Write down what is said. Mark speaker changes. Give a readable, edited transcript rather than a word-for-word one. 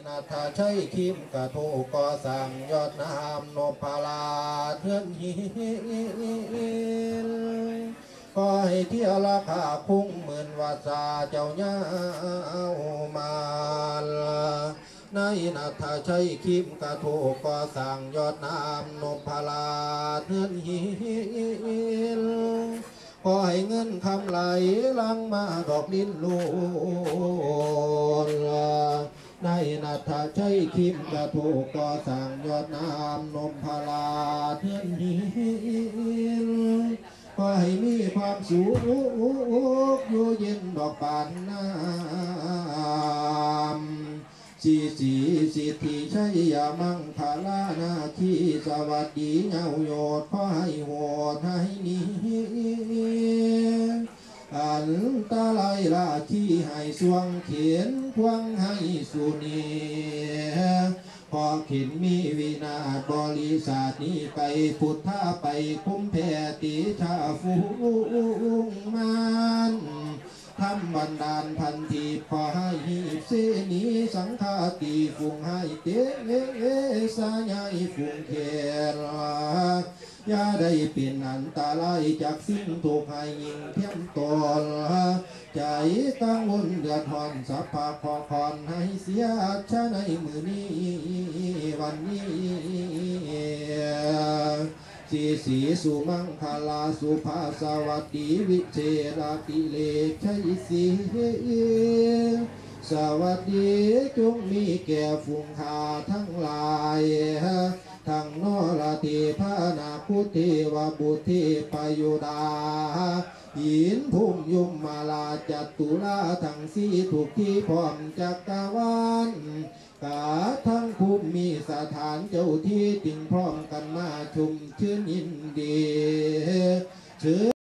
Speaker 1: นาถาใช้คิมกะโทก่อสั่งยอดนามนพลาเทือนหินก็ให้เที่ยวราคาคุ้งหมื่นวาสาเจ้าเย้ามาในนาถาใช้คิมกะโทก่อสั่งยอดนามนพลาเทือนหินขอให้เงินคำไหลลังมาดอกลิ้นลูนในนาถาใช้คิมกะโทก่อสั่งยอดนามนพลาเทือนหินขอให้มีความสุขอยู่เย็นดอกปานน้ำสีสิทธิชัยยามังคลานาคีสวัสดีเงาโยดขอให้โหดให้นี้อันตะไลราชีให้สวงเขียนควงให้สุนีพอขินมีวินาศบริษัทนี้ไปพุทธาไปคุ้มแพติชาฟูงมันทำบันดาลพันธีพอให้หีบเสนีสังฆาติฟุงให้เตสายายฟุงเขลอย่าได้เป็นอันตรายจากสิ่งถูกให้ยิงเทียมตนใจกังวลเดือดร้อนสัพพะขอพรให้เสียชะในมือนี้วันนี้สีสุมังคลาสุภาสวัสดีวิเชราติเลชัยสีสวัสดีจงมีแก่ฝูงข้าทั้งหลายทั้งนรเทพนาพุทเทวบุตรเทพยุดาหินพุ่มยุมมาลาจัตุลาทั้งสี่ถูกที่พร้อมจักรวาลกาทั้งภูมิมีสถานเจ้าที่จึงพร้อมกันมาชุมชื่นยินดี